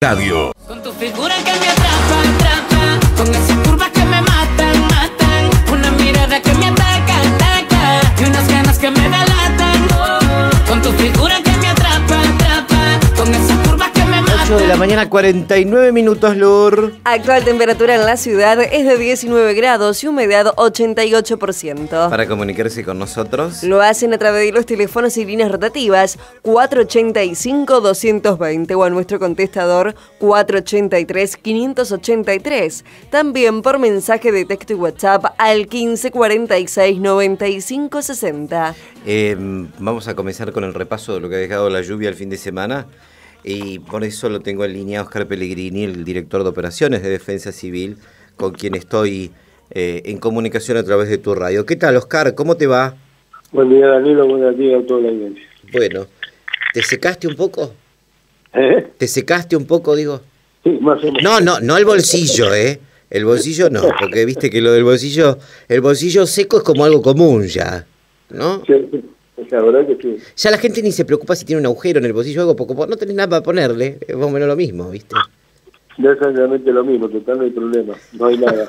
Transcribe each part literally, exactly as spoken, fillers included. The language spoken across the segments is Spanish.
Radio. Con tu figura que me atrapa, atrapa, con esas curvas que me matan, matan, una mirada que me ataca, ataca, y unas ganas que me delatan, oh, con tu figura que me atrapa, atrapa, con esas curvas que me matan. ocho de la mañana, cuarenta y nueve minutos, Lur. Actual temperatura en la ciudad es de diecinueve grados y humedad ochenta y ocho por ciento. Para comunicarse con nosotros, Lo hacen a través de los teléfonos y líneas rotativas cuatro ochenta y cinco, doscientos veinte o a nuestro contestador cuatro ochenta y tres, quinientos ochenta y tres. También por mensaje de texto y WhatsApp al quince cuarenta y seis, noventa y cinco sesenta. eh, vamos a comenzar con el repaso de lo que ha dejado la lluvia el fin de semana. Y por eso lo tengo en línea Oscar Pellegrini, el director de operaciones de Defensa Civil, con quien estoy eh, en comunicación a través de tu radio. ¿Qué tal, Oscar? ¿Cómo te va? Buen día, Danilo. Buenos días a toda la audiencia. Bueno, ¿te secaste un poco? ¿Eh? ¿Te secaste un poco, digo? Sí, más o menos. No, no, no el bolsillo, ¿eh? El bolsillo no, porque viste que lo del bolsillo, el bolsillo seco es como algo común ya, ¿no? Sí, sí. La verdad que sí. Ya la gente ni se preocupa si tiene un agujero en el bolsillo o algo, porque no tenés nada para ponerle, es más o menos lo mismo, ¿viste? Ya es exactamente lo mismo, total no hay problema, no hay nada.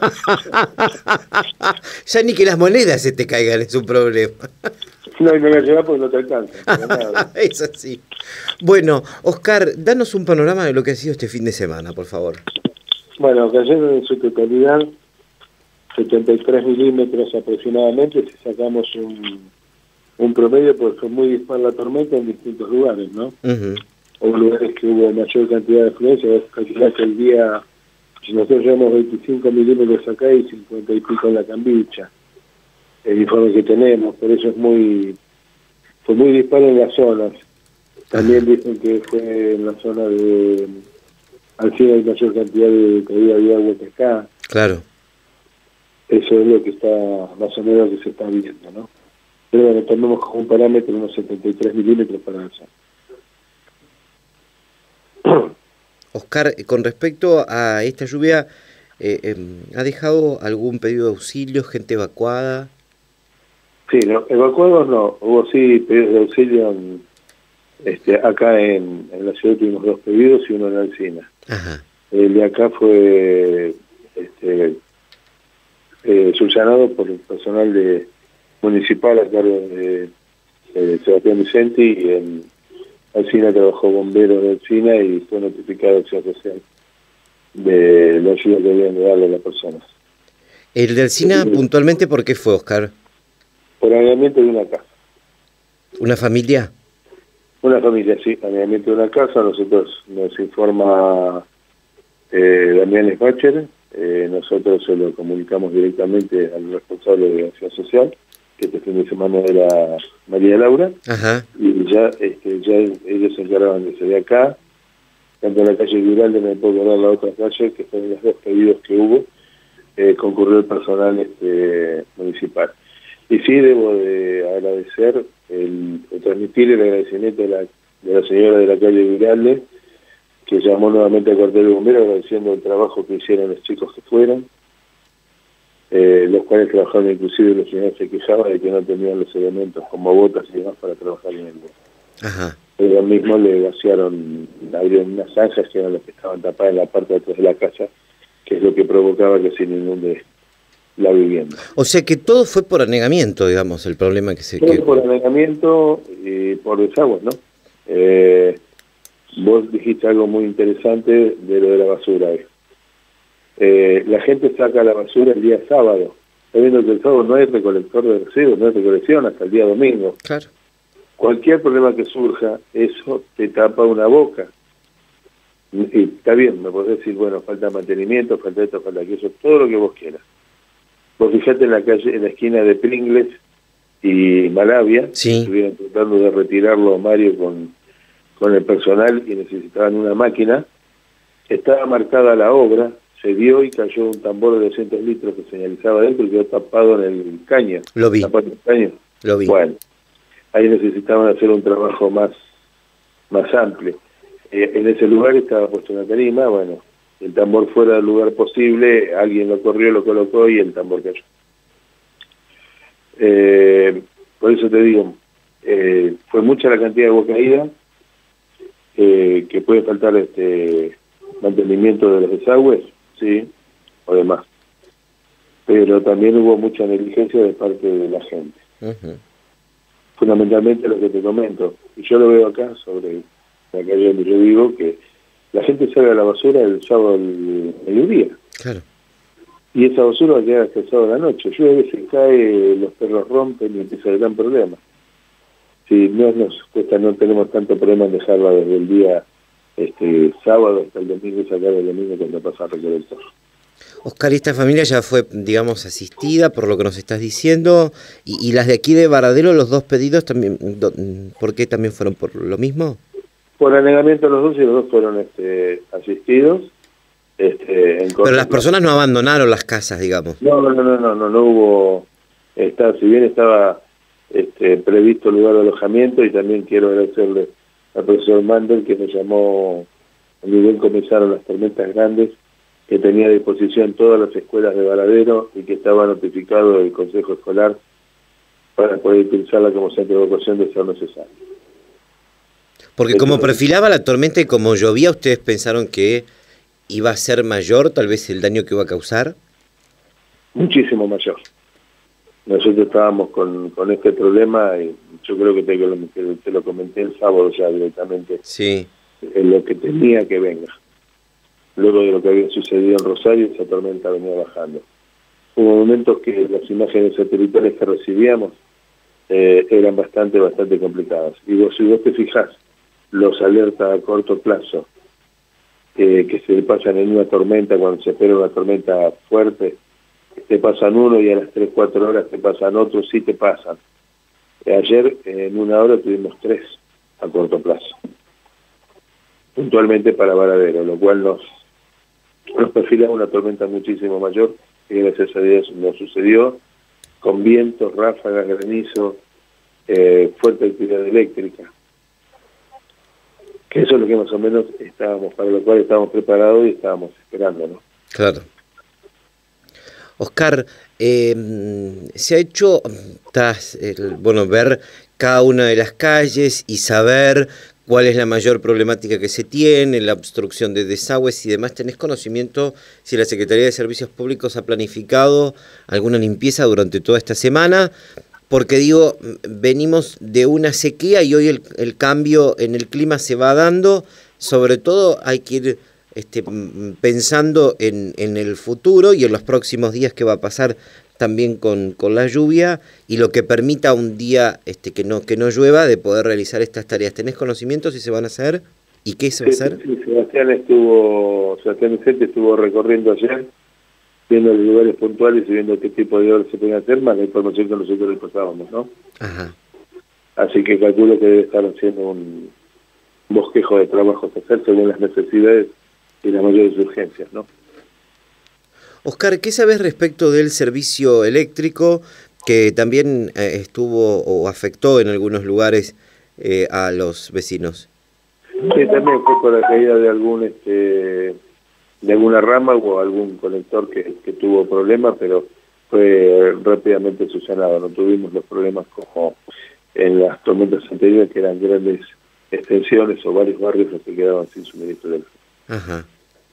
Ya ni que las monedas se te caigan es un problema. No, y no la llevas porque no te alcanza. para nada. Es así. Bueno, Oscar, danos un panorama de lo que ha sido este fin de semana, por favor. Bueno, cayeron en su totalidad setenta y tres milímetros aproximadamente, si sacamos un, un promedio, porque fue muy dispar la tormenta en distintos lugares, ¿no? Uh-huh. Hubo lugares que hubo mayor cantidad de afluencia, vos calculás que el día, si nosotros llevamos veinticinco milímetros acá y cincuenta y pico en la Cambicha, el informe que tenemos, por eso es muy, fue muy disparo en las zonas. También dicen que fue en la zona de Alcina hay mayor cantidad de caída de agua que acá. Claro. Eso es lo que está, más o menos que se está viendo, ¿no? Pero bueno, tomemos como un parámetro unos setenta y tres milímetros para la zona. Oscar, con respecto a esta lluvia, eh, eh, ¿ha dejado algún pedido de auxilio, gente evacuada? Sí, no, evacuados no, hubo sí pedidos de auxilio en, este, acá en, en la ciudad tuvimos dos pedidos y uno en Alcina. Ajá. El de acá fue este, eh, subsanado por el personal de municipal a cargo de, de Sebastián Vicente, y en Alcina trabajó bomberos de Alcina y fue notificado acción social de la ayuda que debían de darle a las personas. ¿El de Alcina Sí. puntualmente por qué fue, Oscar? Por allanamiento de una casa. ¿Una familia? Una familia, sí, allanamiento de una casa. Nosotros nos informa eh, Damián Spacher, eh, nosotros se lo comunicamos directamente al responsable de Acción Social, que este fin de semana era María Laura. Ajá. Y ya este, ya ellos se encargaban de ser de acá, tanto en la calle Viralde, me puedo acordar la otra calle, que fueron los dos pedidos que hubo, eh, concurrió el personal este, municipal. Y sí, debo de agradecer, el, el transmitir el agradecimiento de la, de la señora de la calle Viralde, que llamó nuevamente al cuartel de bomberos agradeciendo el trabajo que hicieron los chicos que fueron, eh, los cuales trabajaron, inclusive los señores se quejaban de que no tenían los elementos como botas y demás para trabajar en el bosque. Ajá. Ellos mismos le vaciaron, abrieron unas zanjas que eran las que estaban tapadas en la parte de atrás de la casa, que es lo que provocaba que se inunde la vivienda. O sea que todo fue por anegamiento, digamos, el problema que se... Todo que... por anegamiento y por desagües, ¿no? Eh, vos dijiste algo muy interesante de lo de la basura. Eh, la gente saca la basura el día sábado, sabiendo que el sábado no hay recolector de residuos, no hay recolección hasta el día domingo. Claro. Cualquier problema que surja, eso te tapa una boca. Y está bien, me podés decir, bueno, falta mantenimiento, falta esto, falta aquello, todo lo que vos quieras. Vos fijate en la calle, en la esquina de Pringles y Malavia, sí. Estuvieron tratando de retirarlo Mario con, con el personal y necesitaban una máquina. Estaba marcada la obra, se dio y cayó un tambor de doscientos litros que señalizaba adentro y quedó tapado en el caño. Lo vi. Tapado en el caño. Lo vi. Bueno, ahí necesitaban hacer un trabajo más, más amplio. Eh, en ese lugar estaba puesta una tarima, bueno, el tambor fuera del lugar posible, alguien lo corrió, lo colocó y el tambor cayó. Eh, por eso te digo, eh, fue mucha la cantidad de agua caída, eh, que puede faltar este mantenimiento de los desagües, sí, o demás. Pero también hubo mucha negligencia de parte de la gente. Uh-huh. Fundamentalmente lo que te comento, y yo lo veo acá sobre la calle donde yo vivo, que la gente sale a la basura el sábado al mediodía. Claro. Y esa basura va a quedar hasta el sábado a la noche. Llueve, se cae, los perros rompen y empieza el gran problema. Si no nos cuesta, no tenemos tanto problema en dejarla desde el día este sábado hasta el domingo y sacar el domingo cuando pasa el recolector. Oscar, ¿y esta familia ya fue, digamos, asistida por lo que nos estás diciendo? ¿Y, y las de aquí de Varadero, los dos pedidos, también, do, por qué también fueron por lo mismo? Por anegamiento los dos y los dos fueron este, asistidos. Este, en Pero las personas no abandonaron las casas, digamos. No, no, no, no, no, no, no hubo, está, si bien estaba este, previsto lugar de alojamiento, y también quiero agradecerle al profesor Mandel que nos llamó a nivel comenzaron las tormentas grandes, que tenía a disposición todas las escuelas de Varadero y que estaba notificado el Consejo Escolar para poder utilizarla como centro de evacuación de ser necesario. Porque como perfilaba la tormenta y como llovía, ¿ustedes pensaron que iba a ser mayor tal vez el daño que iba a causar? Muchísimo mayor. Nosotros estábamos con, con este problema y yo creo que te, que te lo comenté el sábado ya directamente. Sí. En lo que tenía que venga. Luego de lo que había sucedido en Rosario, esa tormenta venía bajando. Hubo momentos que las imágenes satelitales que recibíamos eh, eran bastante, bastante complicadas. Y vos, si vos te fijás, los alertas a corto plazo eh, que se pasan en una tormenta, cuando se espera una tormenta fuerte, te pasan uno y a las tres, cuatro horas te pasan otros, sí te pasan. Ayer en una hora tuvimos tres a corto plazo, puntualmente para Varadero, lo cual nos, nos perfila una tormenta muchísimo mayor, que gracias a Dios nos sucedió, con vientos, ráfagas, granizo, eh, fuerte actividad eléctrica. Que eso es lo que más o menos estábamos, para lo cual estábamos preparados y estábamos esperando, ¿no? Claro. Oscar, eh, se ha hecho, tras el, bueno, ver cada una de las calles y saber cuál es la mayor problemática que se tiene, la obstrucción de desagües y demás. ¿Tenés conocimiento si la Secretaría de Servicios Públicos ha planificado alguna limpieza durante toda esta semana? Porque digo, venimos de una sequía y hoy el, el cambio en el clima se va dando. Sobre todo hay que ir este, pensando en, en el futuro y en los próximos días que va a pasar también con, con la lluvia y lo que permita un día este, que no que no llueva de poder realizar estas tareas. ¿Tenés conocimiento si se van a hacer y qué se va a hacer? Sí, Sebastián estuvo, Sebastián Vicente estuvo recorriendo ayer, viendo los lugares puntuales y viendo qué tipo de obras se pueden hacer, más la información que nosotros le pasábamos, ¿no? Ajá. Así que calculo que debe estar haciendo un bosquejo de trabajos a hacer según las necesidades y las mayores urgencias, ¿no? Oscar, ¿qué sabes respecto del servicio eléctrico que también eh, estuvo o afectó en algunos lugares eh, a los vecinos? Sí, también fue por la caída de algún este de alguna rama o algún conector que, que tuvo problemas, pero fue rápidamente subsanado. No tuvimos los problemas como en las tormentas anteriores, que eran grandes extensiones o varios barrios los que quedaban sin suministro eléctrico. Ajá.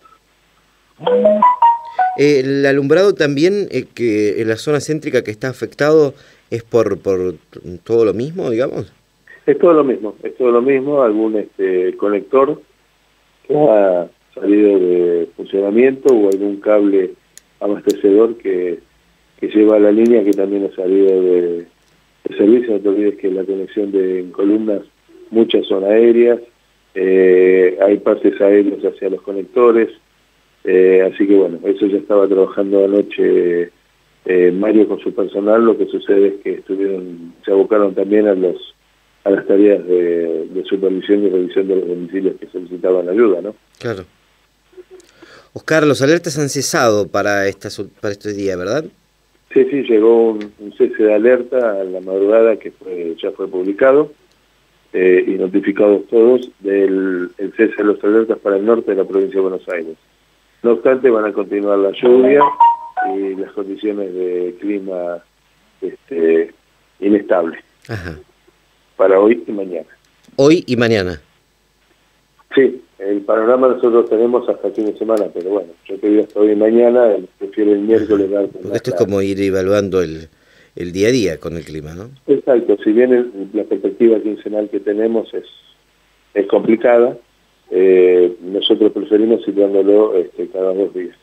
Eh, el alumbrado también, eh, que en la zona céntrica que está afectado, ¿es por, por todo lo mismo, digamos? Es todo lo mismo, es todo lo mismo, algún este conector que ha salido de funcionamiento o algún cable abastecedor que, que lleva a la línea que también ha salido de, de servicio. No te olvides que la conexión de en columnas, muchas son aéreas, eh, hay pases aéreos hacia los conectores. Eh, así que bueno, eso ya estaba trabajando anoche eh, Mario con su personal. Lo que sucede es que estuvieron, se abocaron también a los a las tareas de, de supervisión y revisión de los domicilios que solicitaban ayuda, ¿no? Claro. Oscar, los alertas han cesado para esta, para este día, ¿verdad? Sí, sí, llegó un, un cese de alerta a la madrugada que fue, ya fue publicado eh, y notificados todos del el cese de los alertas para el norte de la provincia de Buenos Aires. No obstante, van a continuar la lluvia y las condiciones de clima este, inestable. Ajá. Para hoy y mañana. Hoy y mañana. Sí, el panorama nosotros tenemos hasta el fin de semana, pero bueno, yo te digo hasta hoy y mañana, prefiero el miércoles dar. Porque esto es como ir evaluando el, el día a día con el clima, ¿no? Exacto, si bien el, la perspectiva quincenal que tenemos es, es complicada, eh, nosotros preferimos ir dándolo este, cada dos días.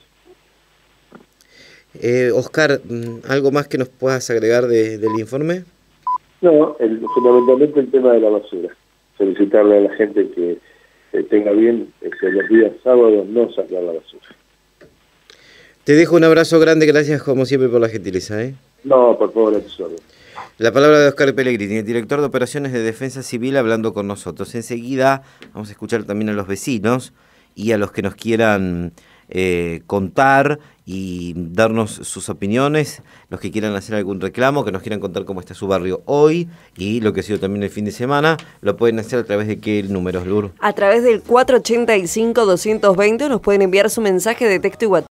Eh, Oscar, ¿algo más que nos puedas agregar de, del informe? No, el, fundamentalmente el tema de la basura. Solicitarle a la gente que eh, tenga bien este, los días sábados no sacar la basura. Te dejo un abrazo grande, gracias como siempre por la gentileza, ¿eh? No, por favor, a tus órdenes. La palabra de Oscar Pellegrini, el director de Operaciones de Defensa Civil, hablando con nosotros. Enseguida vamos a escuchar también a los vecinos y a los que nos quieran eh, contar y darnos sus opiniones, los que quieran hacer algún reclamo, que nos quieran contar cómo está su barrio hoy y lo que ha sido también el fin de semana, lo pueden hacer a través de qué números, Lur. A través del cuatro ochenta y cinco, doscientos veinte nos pueden enviar su mensaje de texto y WhatsApp.